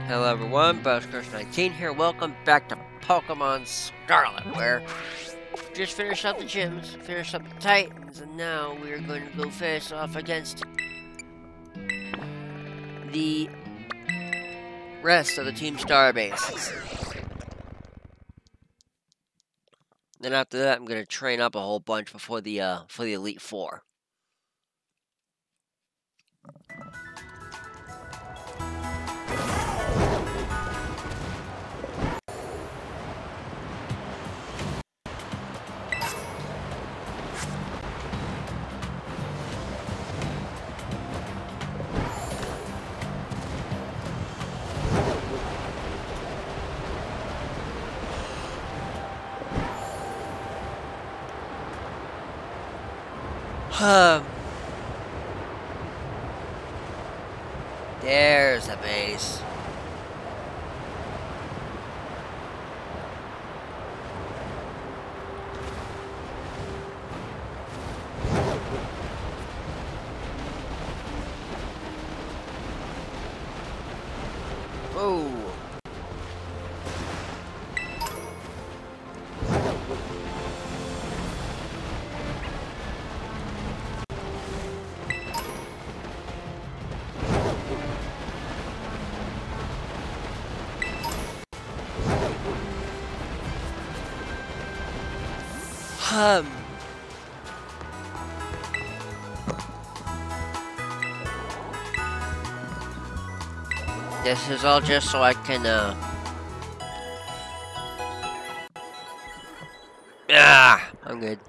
Hello everyone, BuzzCrush19 here. Welcome back to Pokemon Scarlet, where we just finished up the gyms, finished up the Titans, and now we're going to go face off against the rest of the Team Star bases. Then after that, I'm going to train up a whole bunch before the for the Elite Four. There's a base. Oh. This is all just so I can, I'm good.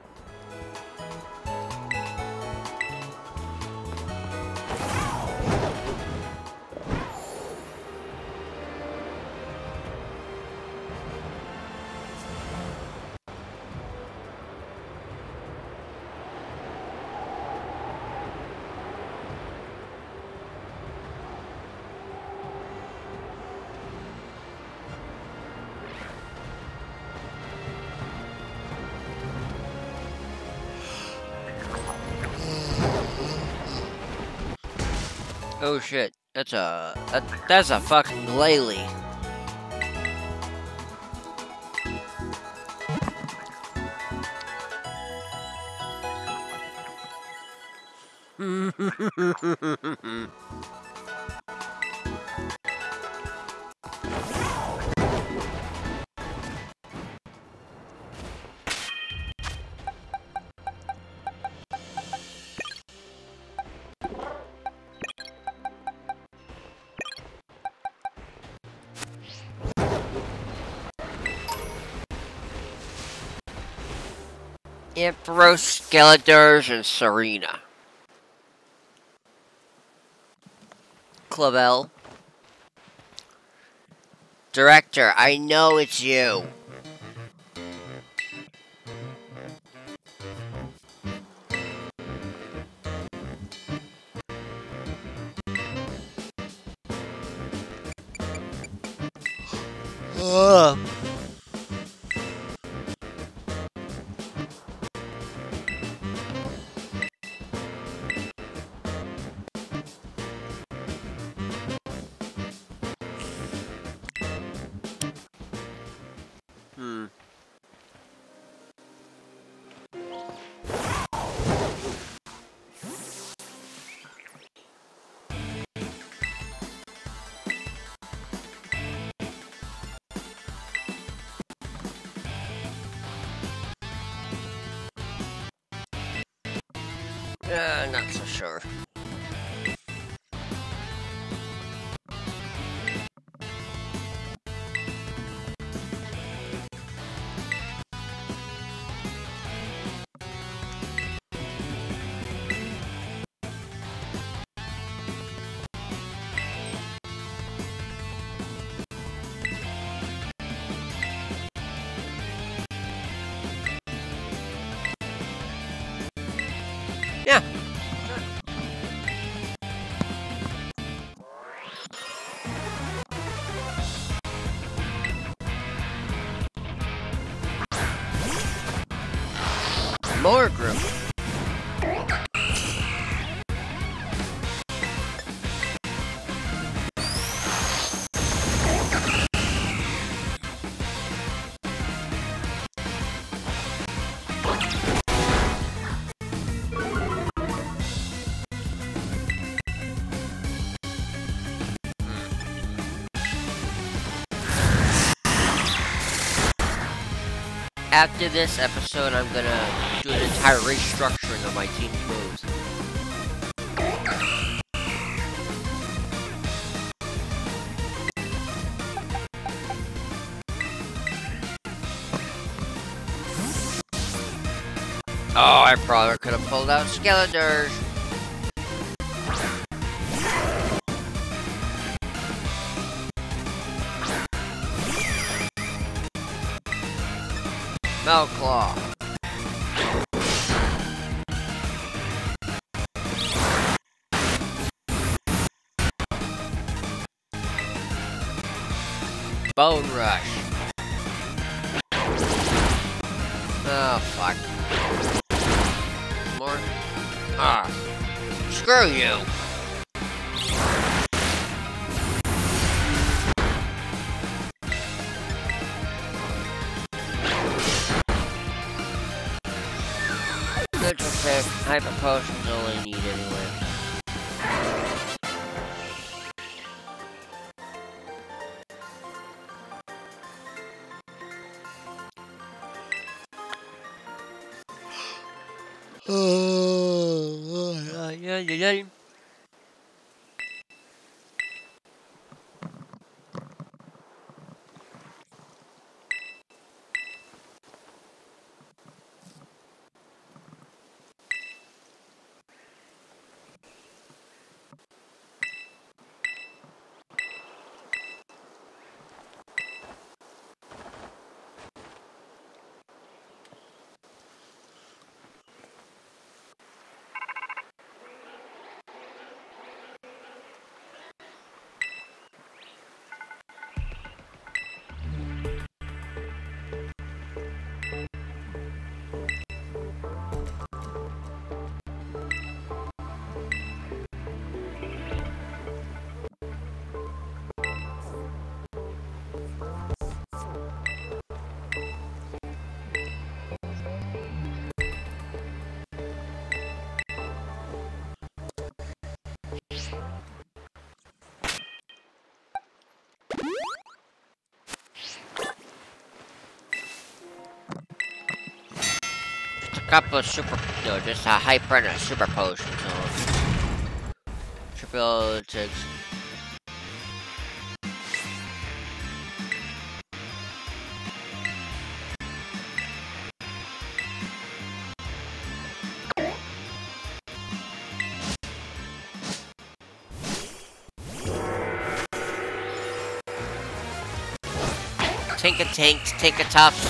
Oh shit, that's a fucking Glalie. Ampharos, Skeletor's, and Serena. Clavel. Director, I know it's you. Not so sure. Yeah. More group. after this episode, I'm gonna do an entire restructuring of my team's moves. Oh, I probably could have pulled out Skeletors. Melclaw. Bone Rush. Oh, fuck. More? Ah. Screw you. Neutral pick. Hyper potions only need anyway. Yeah. Couple of just a hyper and a super potion, so should be able to. Tinka-Tinks, Tinka-Tuffs.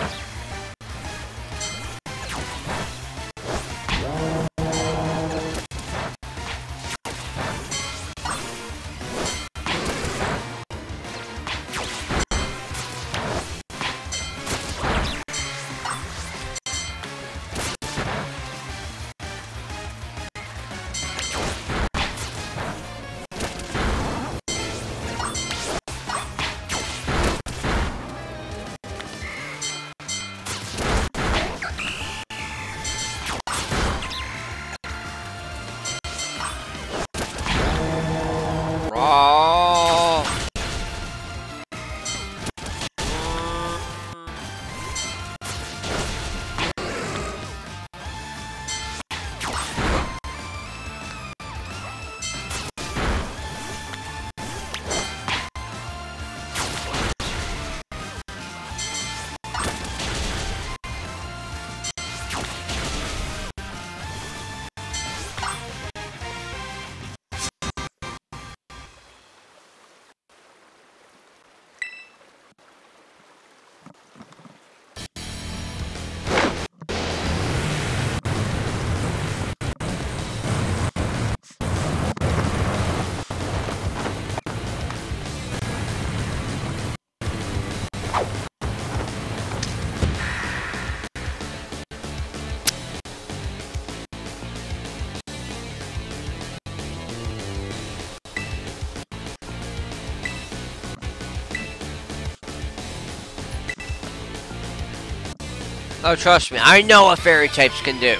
Oh, trust me, I know what fairy types can do.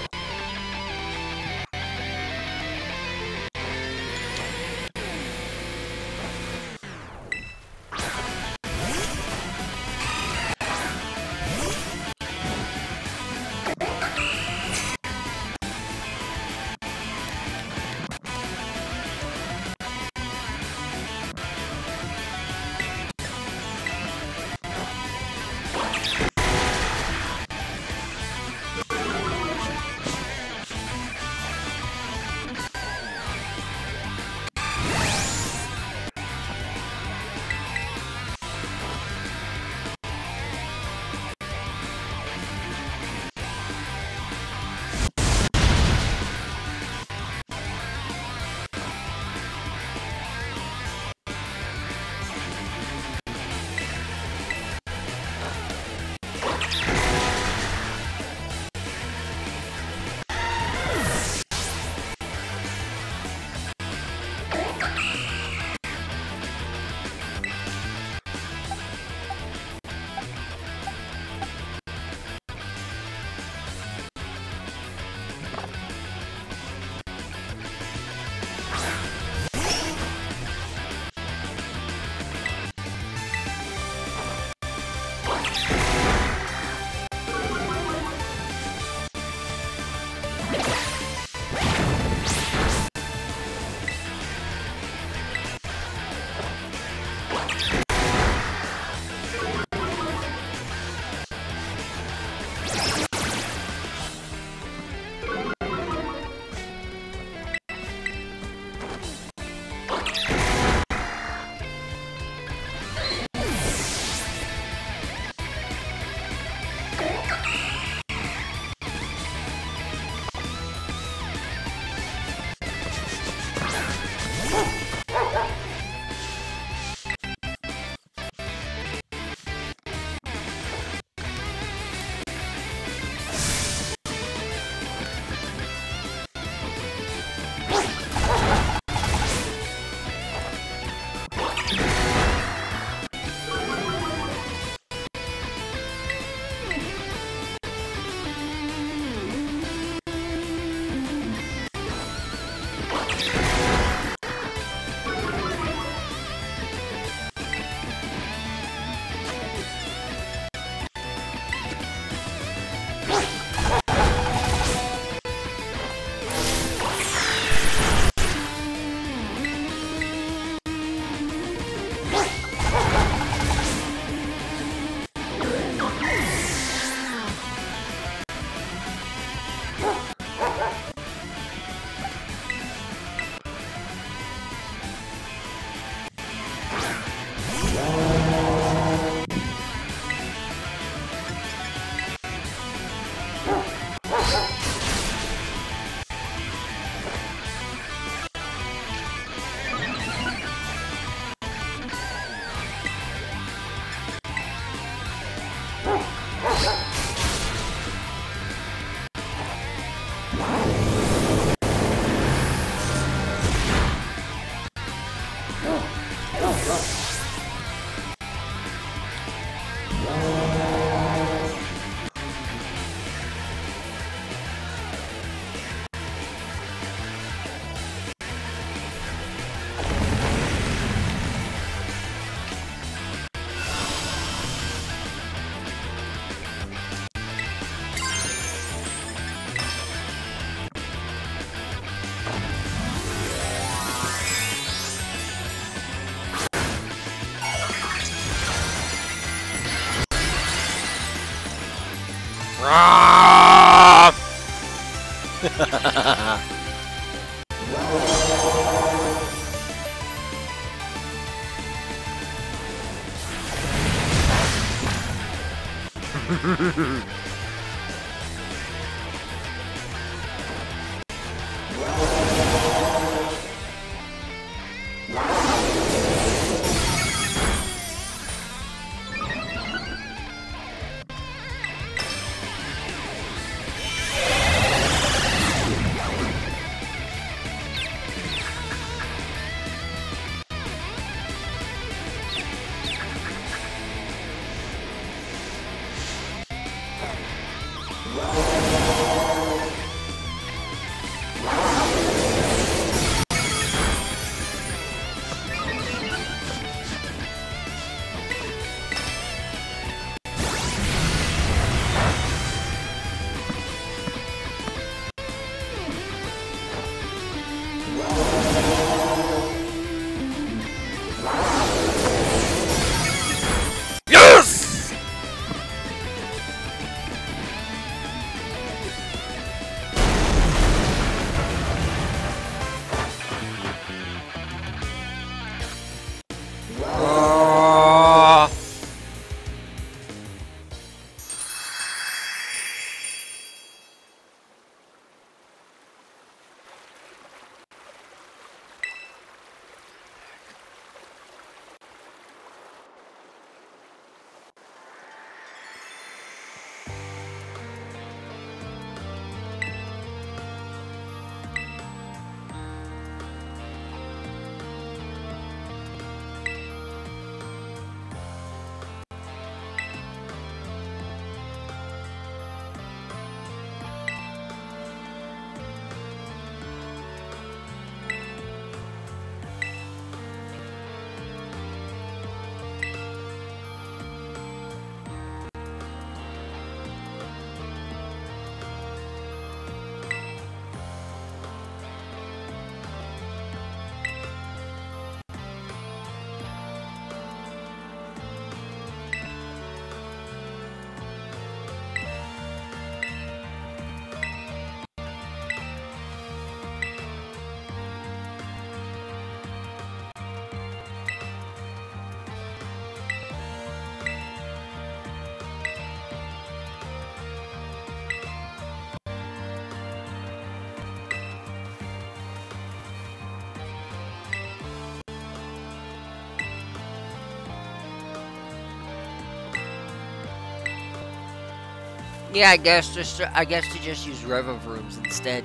Yeah, I guess to just use Revo Rooms instead.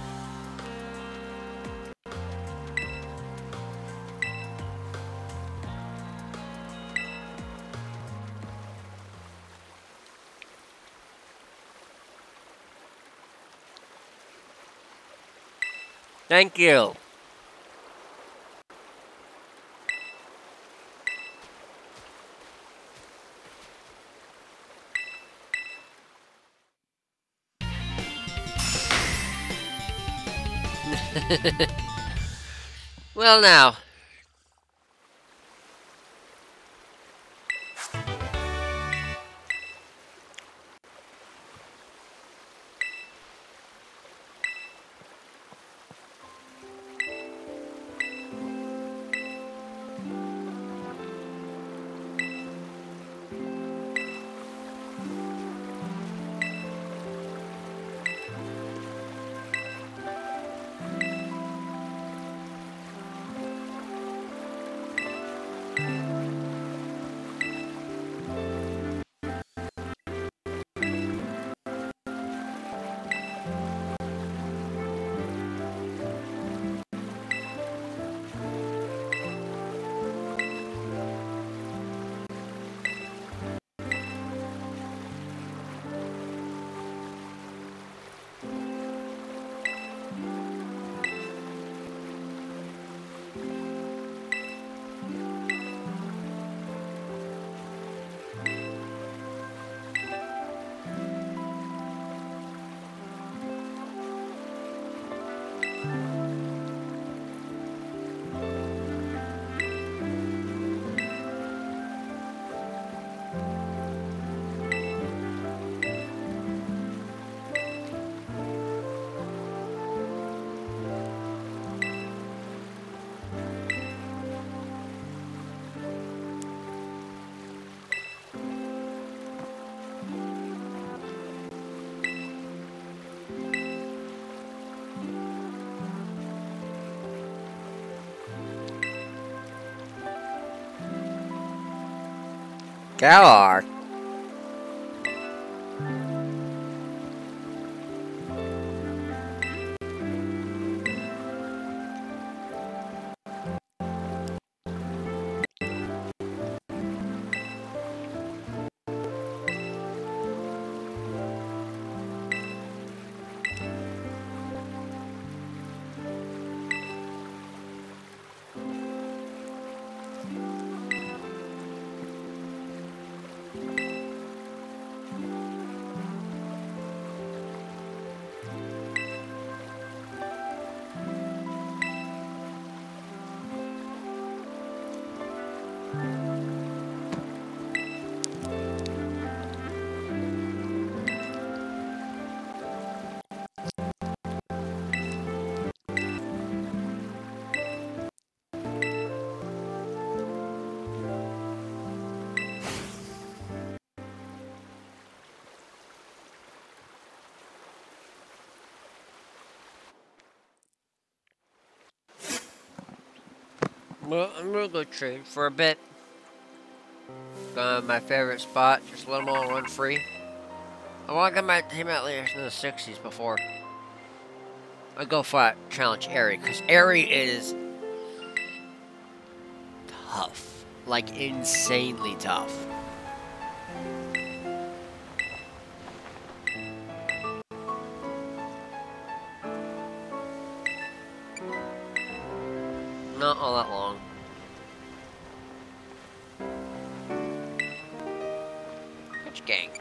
Thank you. Well, now. Galar. Well, I'm gonna go trade for a bit. My favorite spot, just let them all run free. I want to get my team out later in the 60s before I go fight challenge Airy, because Airy is tough, like insanely tough. Not all that long. Which gang?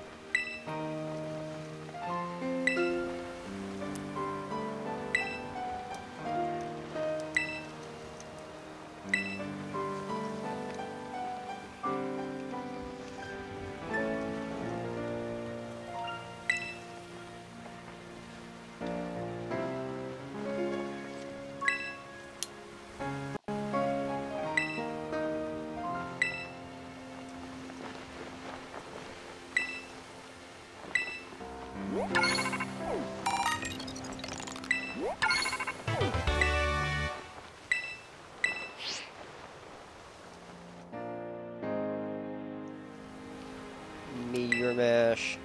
Meteor Mash.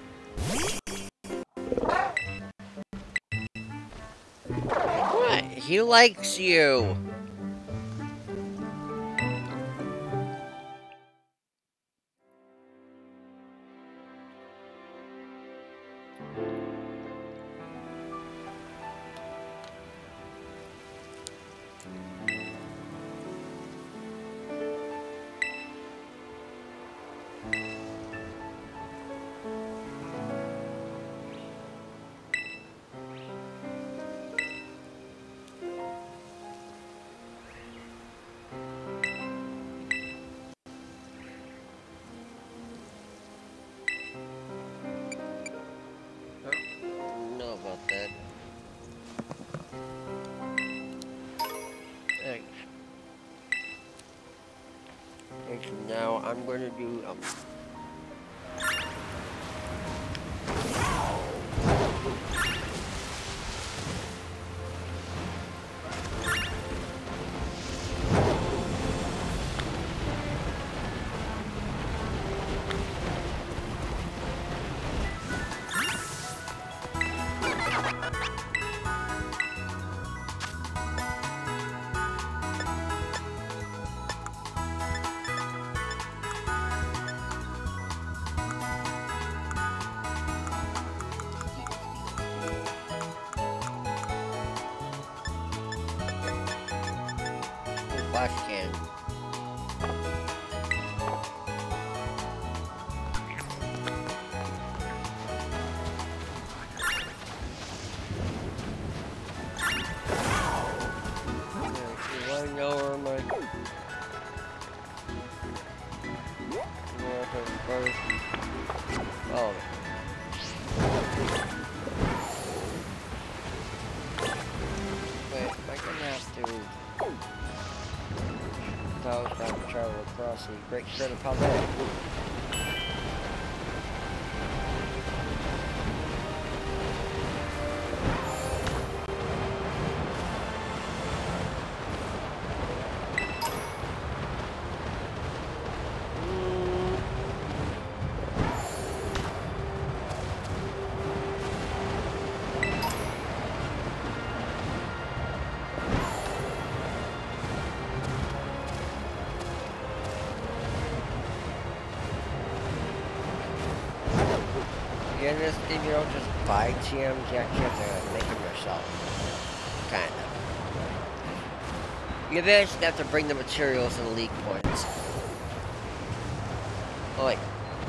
What? He likes you. Now I'm going to do flash can. Oh. Wait, am I gonna have to... I was trying to travel across the Great Strait of Paldet. in this game, you don't just buy TMs, you actually have to make them yourself. Kind of. You eventually have to bring the materials and the leak points. Oh, wait.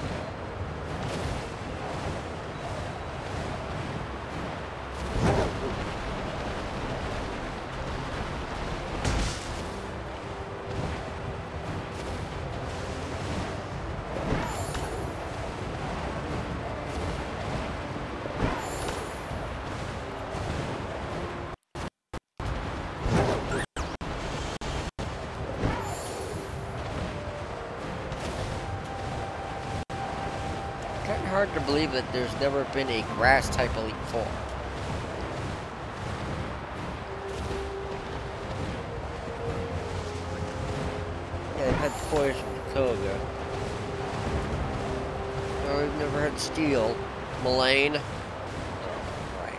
Kind of hard to believe that there's never been a grass type Elite Four. Yeah, they've had toys from Koga. No, we've never had Steel. Mullane. Right.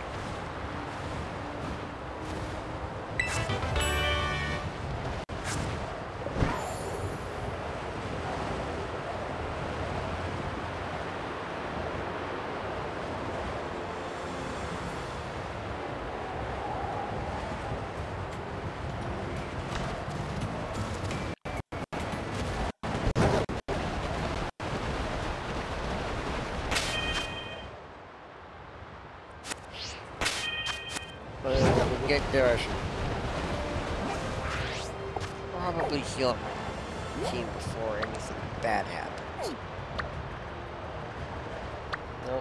But if we can get there, I should probably heal up my team before anything bad happens. Nope.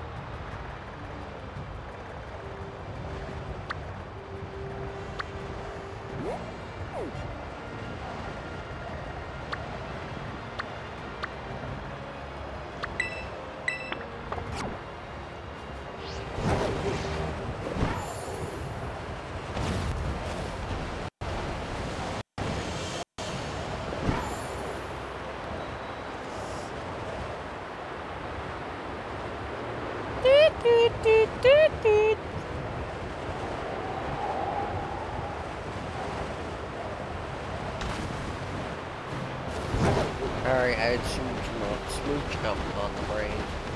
Alright, I had smooth jump on the brain.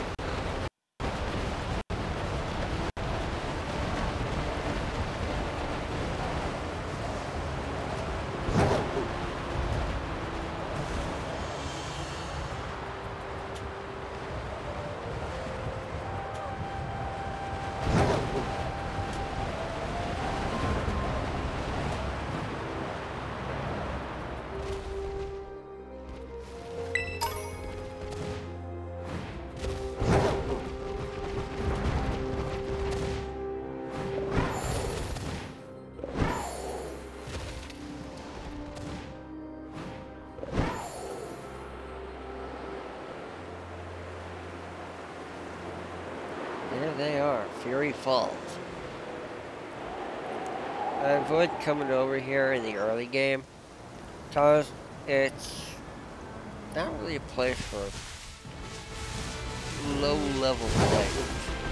There they are, Fury Falls. I avoid coming over here in the early game because it's not really a place for low-level players.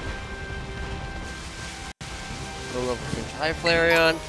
Low-level teams. Hi, Flareon.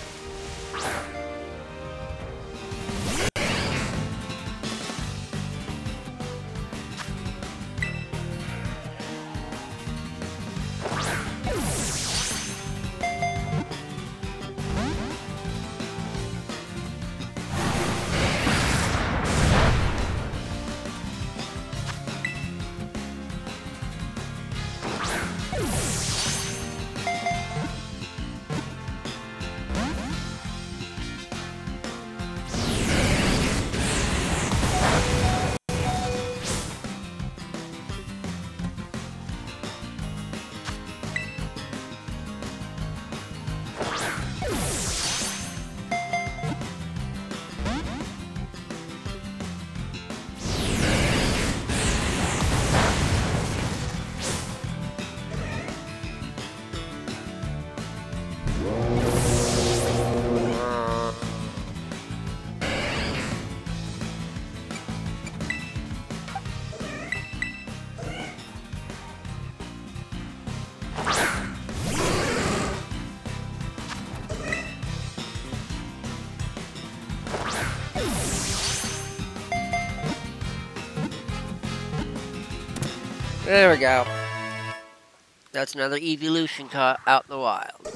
There we go. That's another evolution caught out in the wild.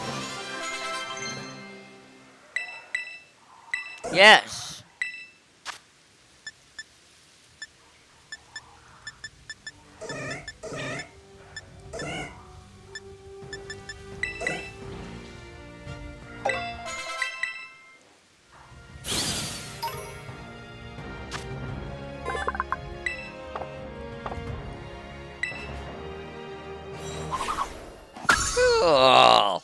Yes. Oh.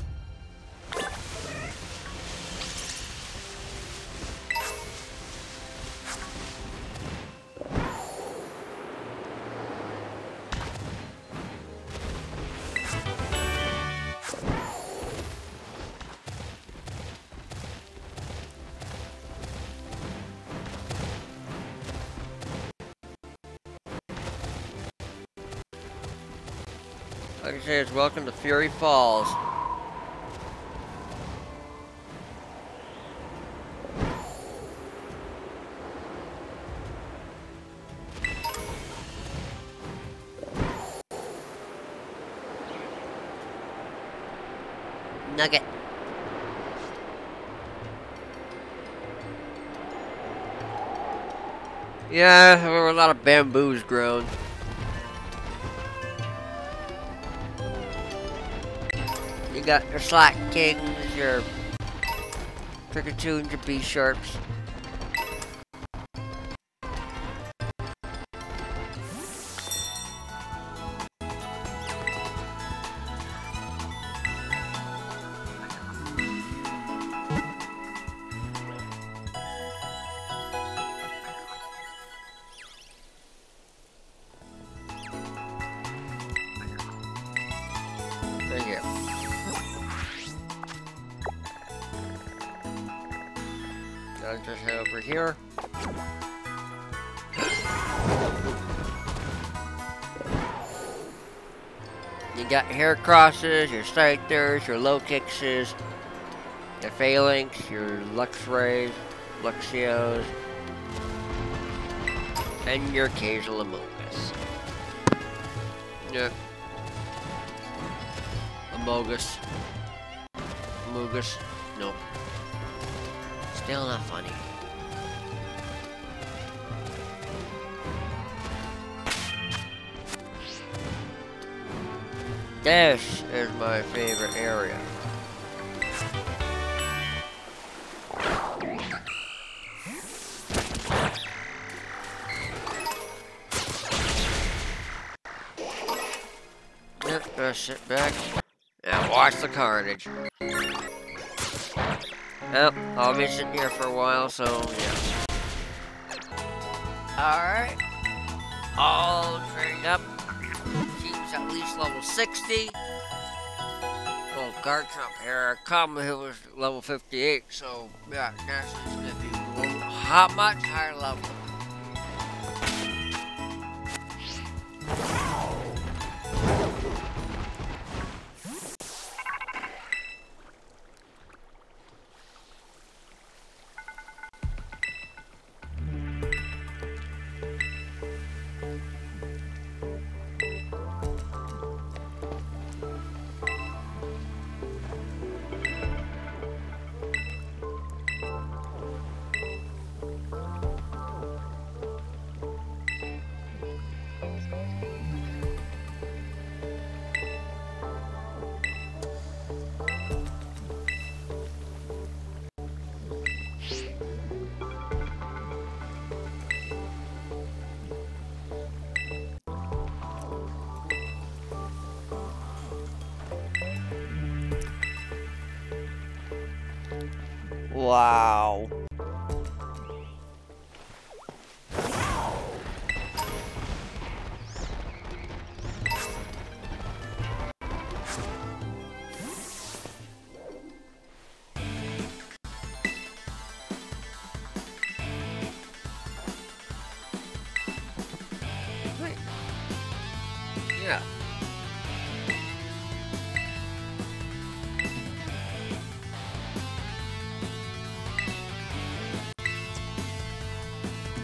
Like I say, it's welcome to Fury Falls. Nugget. Yeah, there were a lot of bamboos grown. You got your Slack Kings, your Trickatoons, your B-Sharps. Thank you. I'll just head over here. You got hair crosses, your scythers, your low kixes, your phalanx, your Luxrays, Luxios, and your occasional Amogus. Yep. Amogus. Amogus. Nope. Still not funny. This is my favorite area. Yep, just sit back and watch the carnage. Yep, I'll be sitting here for a while, so yeah. Alright. All trained up. Team's at least level 60. Well, Garchomp here, Common Hill was level 58, so yeah, naturally it's gonna be much higher level. Wow. Wait. Yeah.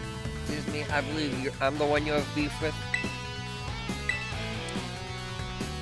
Excuse me, I believe I'm the one you have beef with.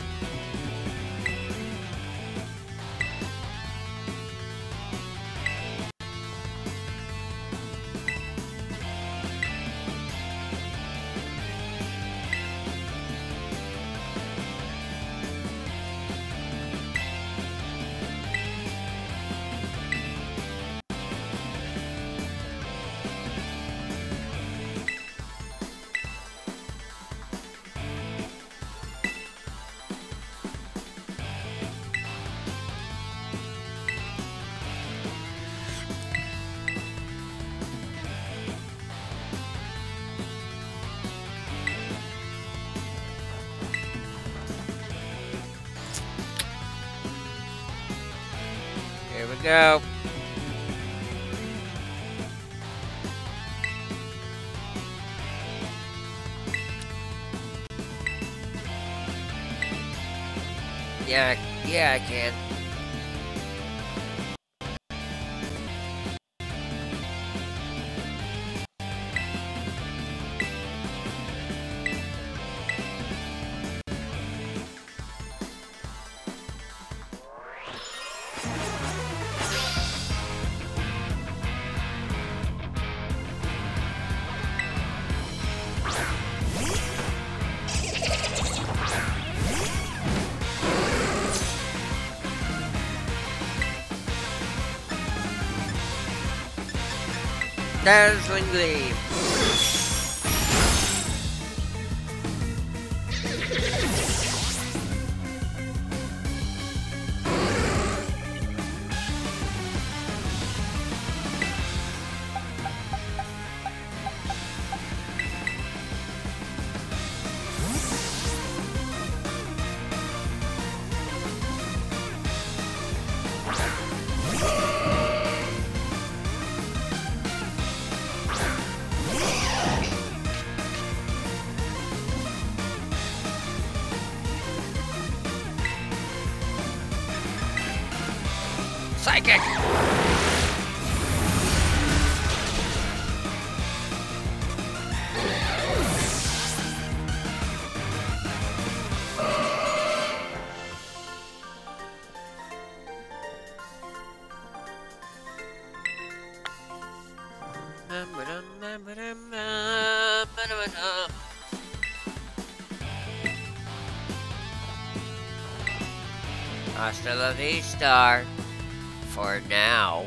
go. Yeah, I can. Dazzling Gleam. Psychic! Hasta la vista for now.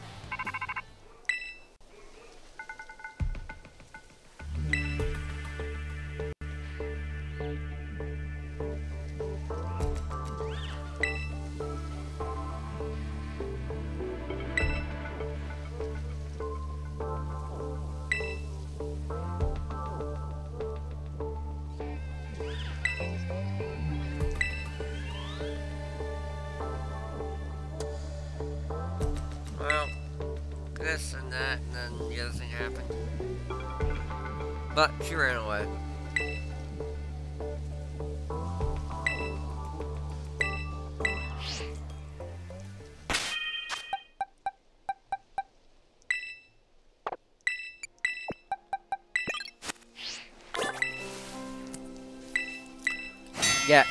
Well, this and that, and then the other thing happened. But she ran away. Yes.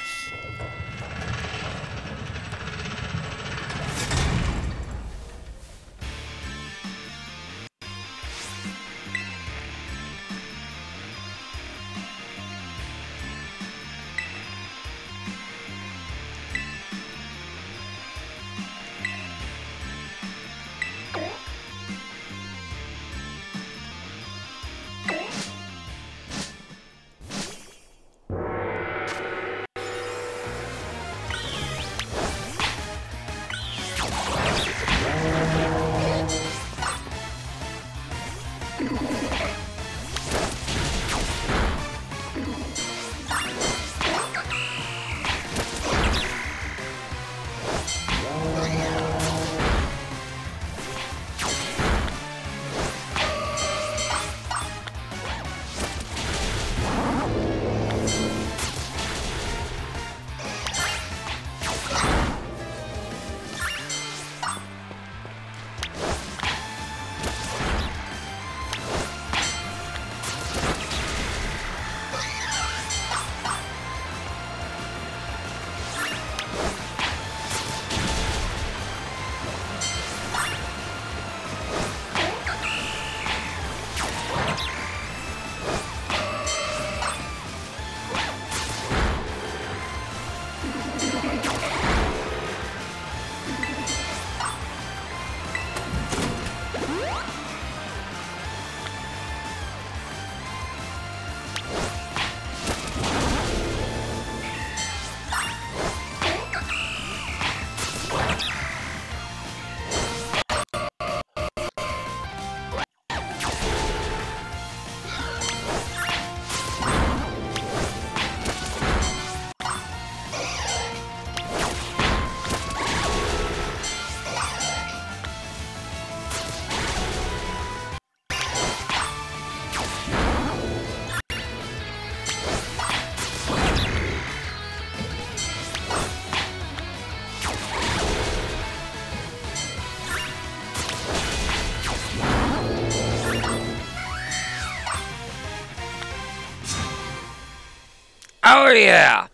Oh yeah!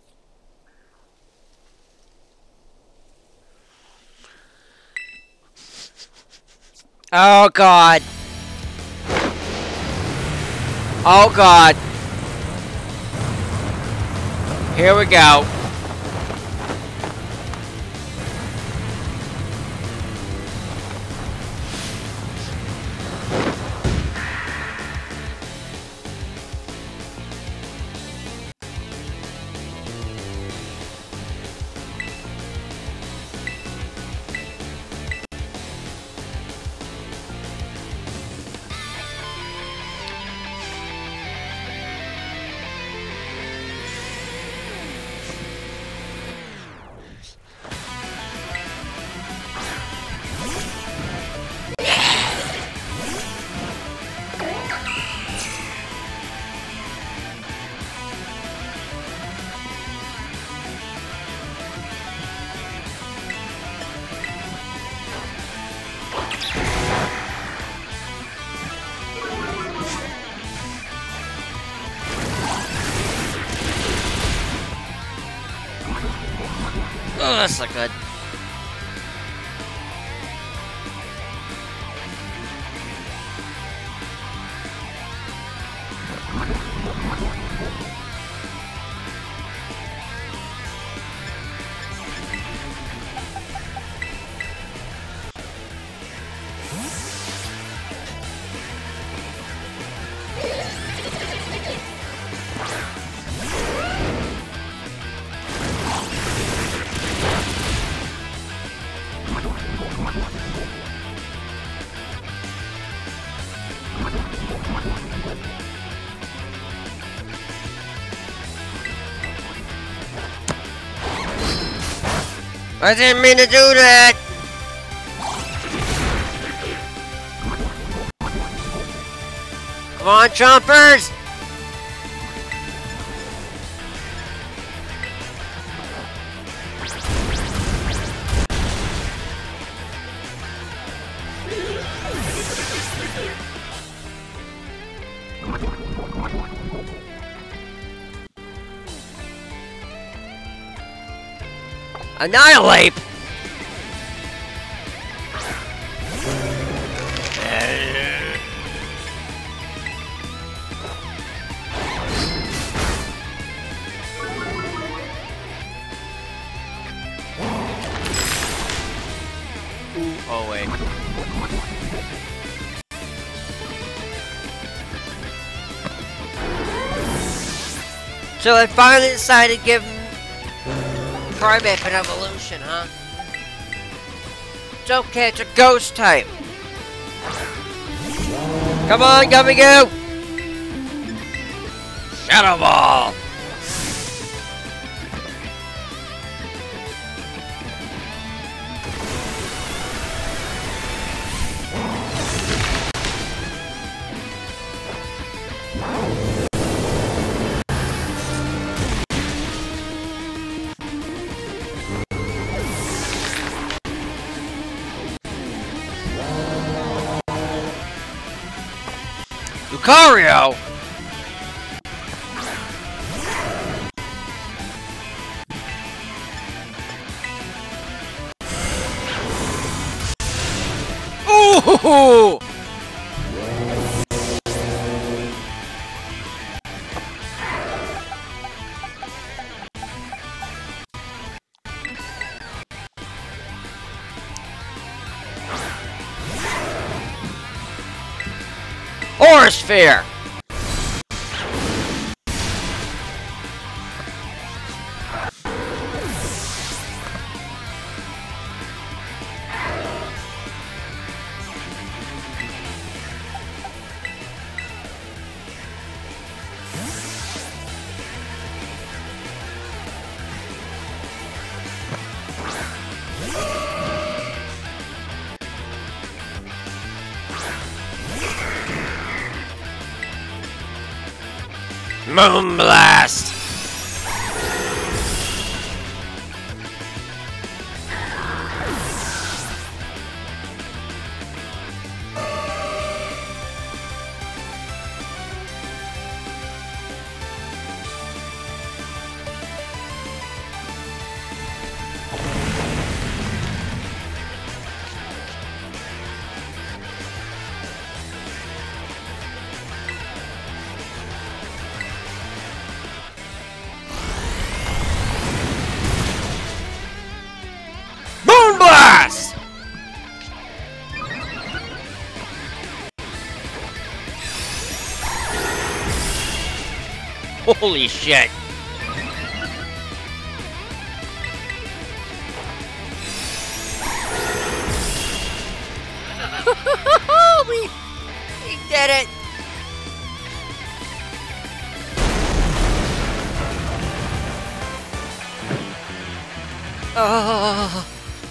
Oh god. Oh god. Here we go. Oh, that's not good. I didn't mean to do that! Come on, chompers! Annihilate! Oh wait. So I finally decided to give Primeape an evolution, huh? It's okay, it's a ghost type. Come on, Gummy Goo! Shadow Ball! Lucario! Ooh! Aura Sphere! Moonblast! Holy shit! we did it! Oh.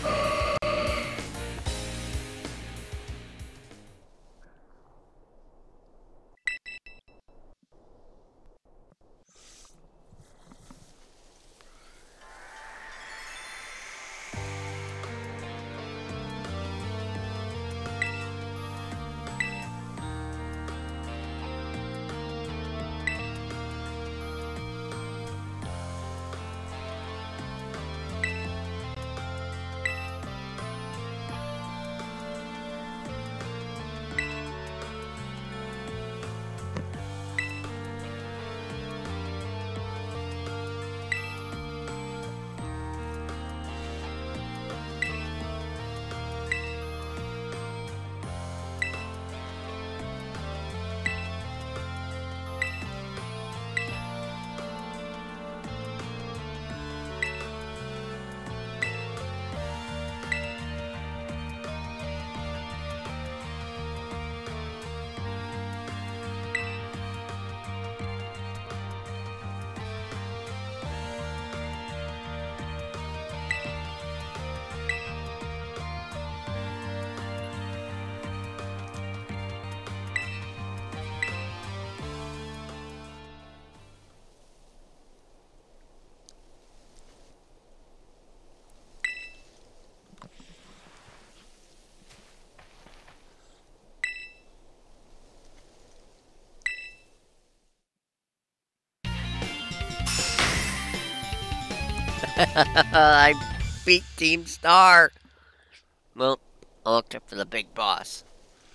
I beat Team Star. Well, all except for the big boss.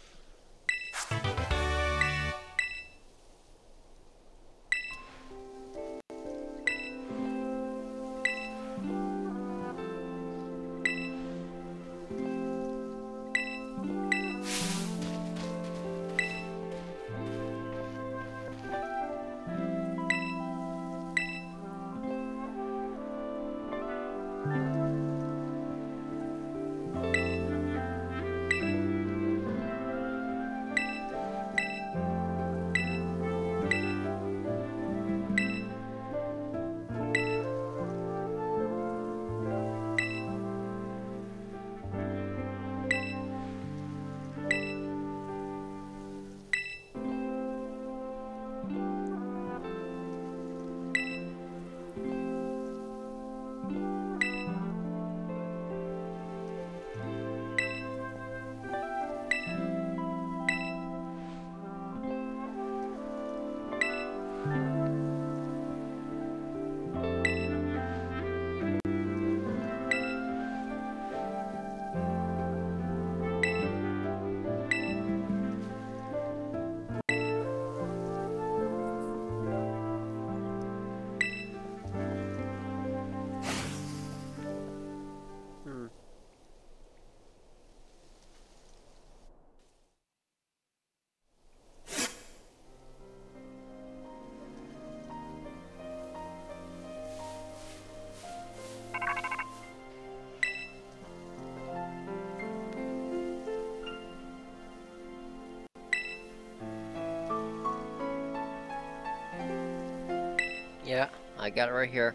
Yeah, I got it right here.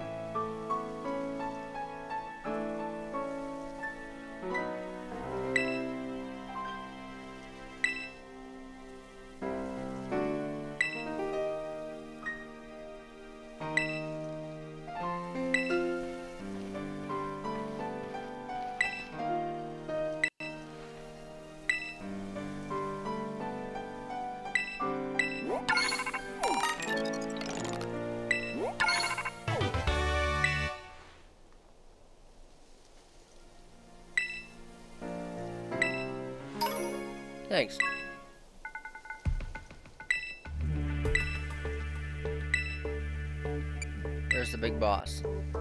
Thanks. Where's the big boss?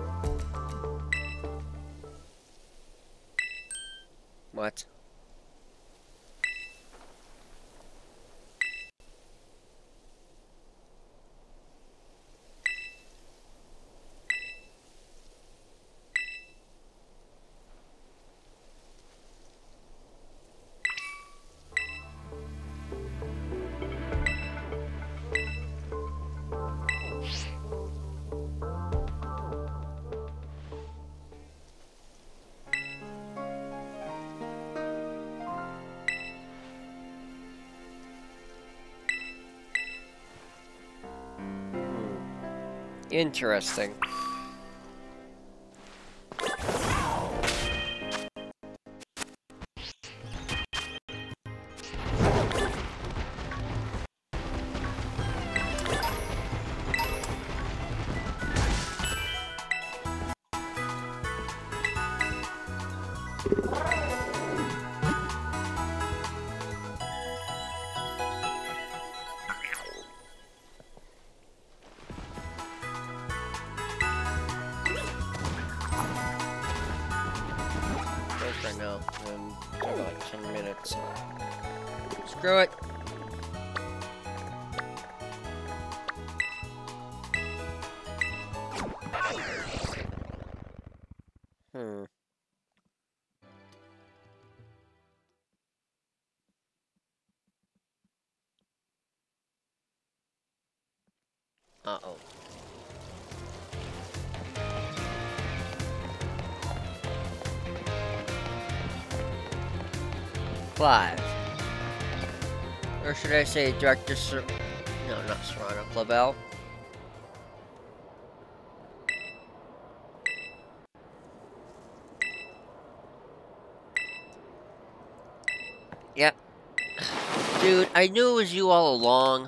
What? Interesting. Right now, in like 10 minutes. Screw it. Uh-oh. Clive. Or should I say Director No, not Serrano. Clavel. Yep. Dude, I knew it was you all along.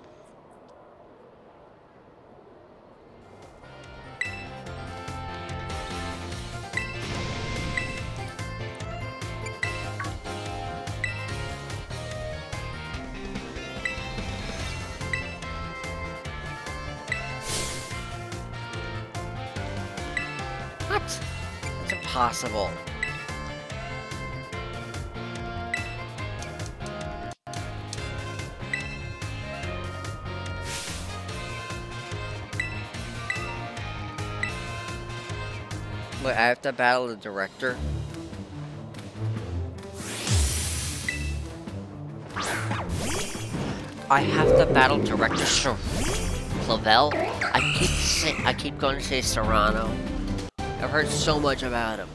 What? It's impossible. Wait, I have to battle the director? I have to battle Director Clavel? I keep going to say Serrano. I've heard so much about him.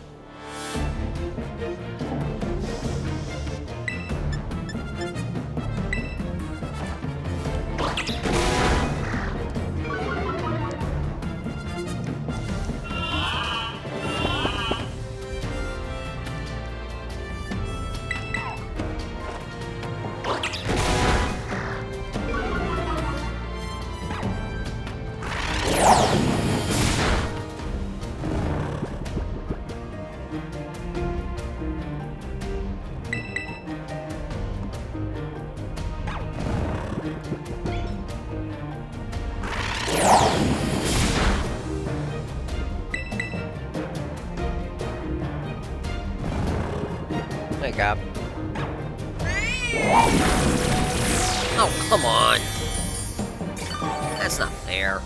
Wake up. Oh, come on. That's not fair.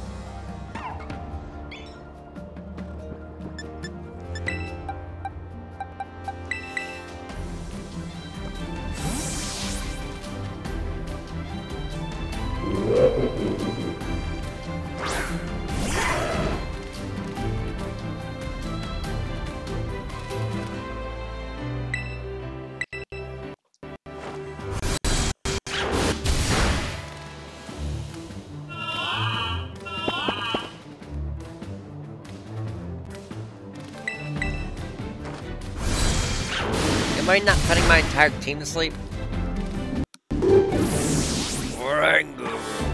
Am I not putting my entire team to sleep? Rango.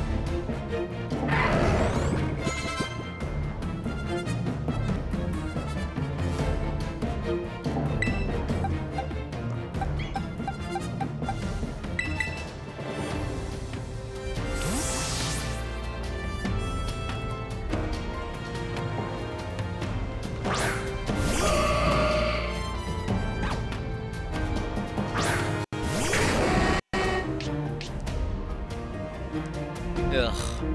Ugh.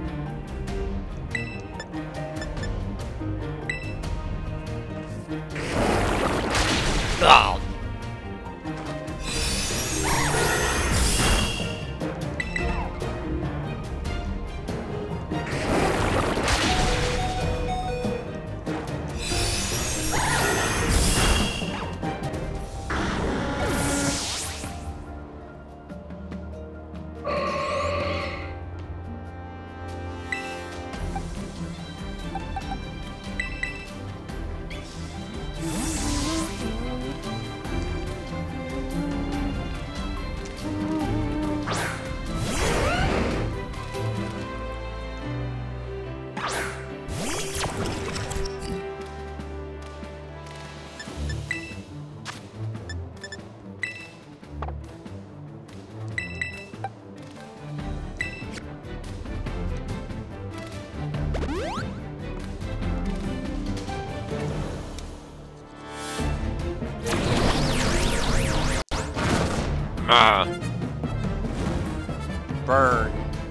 Oh. Burn.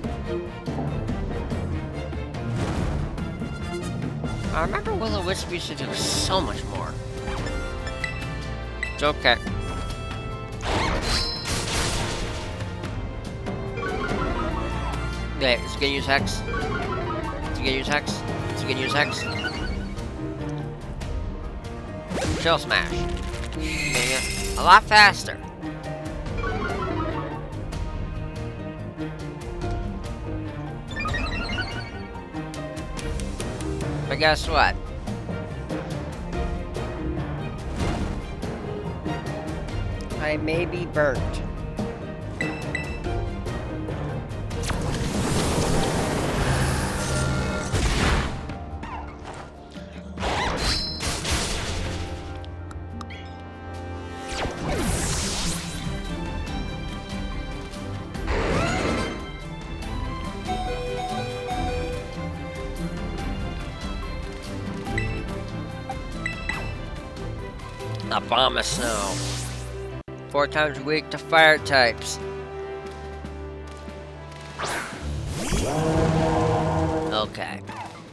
I remember Will-O-Wisp used to do so much more. It's okay. Okay, is he gonna use Hex? Is he gonna use Hex? Is he gonna use Hex? Shell Smash. A lot faster. But guess what? I may be burnt. Abomasnow. 4 times weak to fire types. Okay.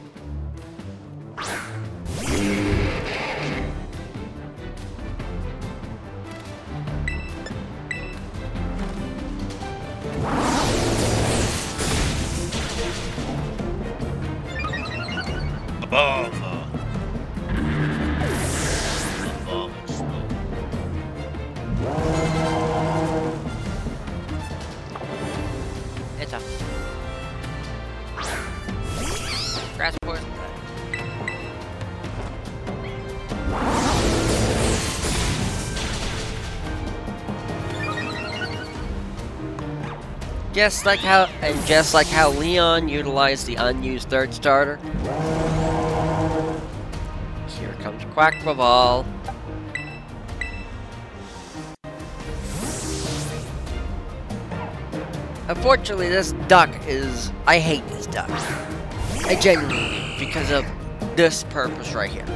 It's a grass poison. Just like how Leon utilized the unused third starter. Here comes Quackball. Unfortunately, this duck is... I hate this duck. I genuinely do, because of this purpose right here.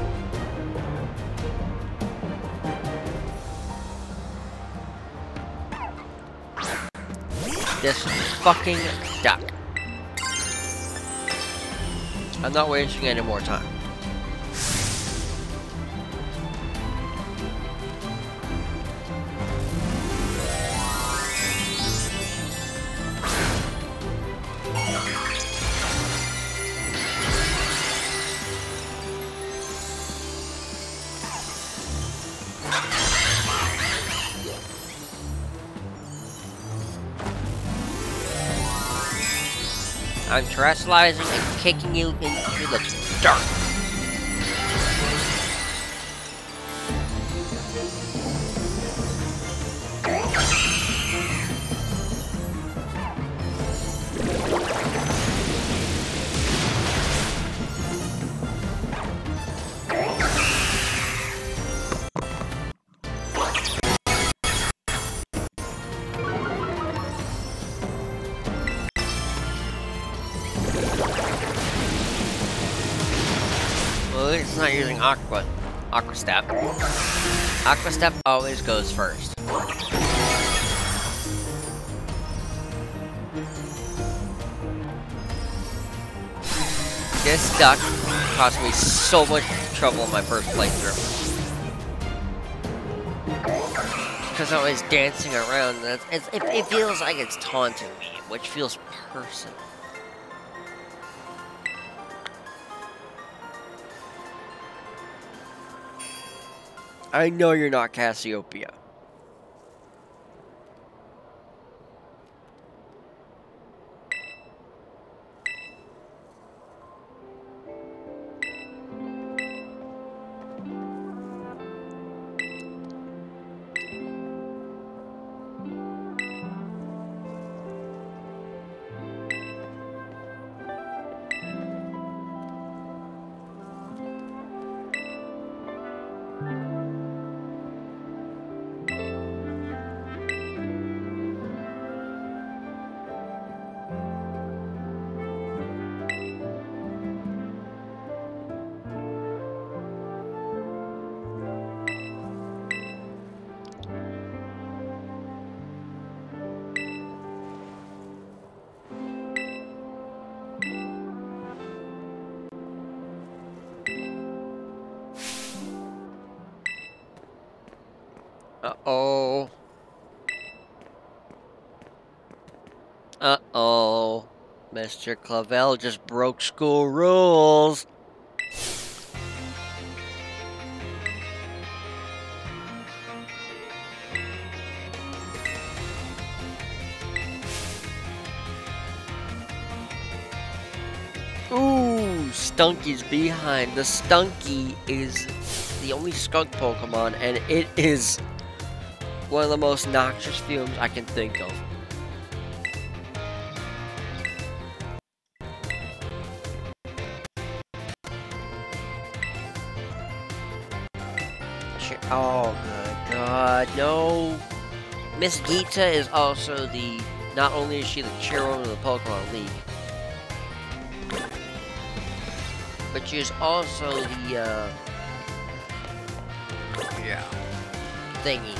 This fucking duck. I'm not wasting any more time. I'm terrestrializing and kicking you into the dirt. It's not using Aqua Step. Aqua Step always goes first. This duck caused me so much trouble in my first playthrough. Because I was dancing around, it feels like it's taunting me, which feels personal. I know you're not Cassiopeia. Uh-oh. Uh-oh. Mr. Clavel just broke school rules. Ooh, Stunky's behind. The Stunky is the only skunk Pokemon, and it is one of the most noxious fumes I can think of. Oh, good God, no. Miss Geeta is also the, not only is she the chairwoman of the Pokemon League, but she is also the, thingy.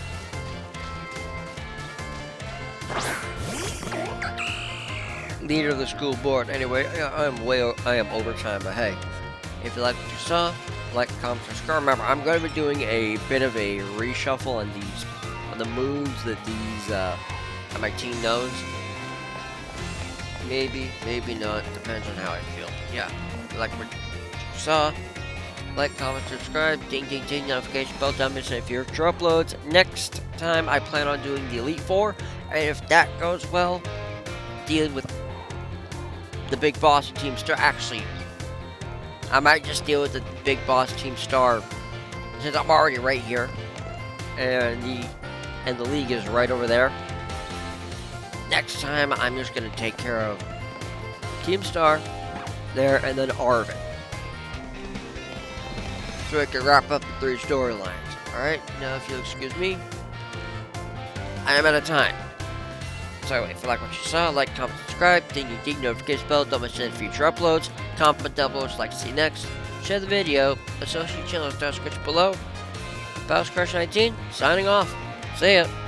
Leader of the school board. Anyway, I am overtime, but hey, if you like what you saw, like, comment, subscribe. Remember, I'm going to be doing a bit of a reshuffle on the moves that that my team knows. Maybe, maybe not. Depends on how I feel. Yeah, if you like what you saw, like, comment, subscribe, ding, ding, ding, notification bell, don't miss any future uploads. Next time, I plan on doing the Elite Four, and if that goes well, dealing with the Big Boss Team Star. Actually, I might just deal with the Big Boss Team Star, since I'm already right here, and the league is right over there. Next time, I'm just gonna take care of Team Star there, and then Arvin, so I can wrap up the 3 storylines. All right, now if you'll excuse me, I am out of time. So if you like what you saw, like, comment, subscribe, ding, ding, ding, notification bell, don't miss any future uploads. Comment down below what you'd like to see next. Share the video, associate channel down description below. BowserCrush19, signing off. See ya.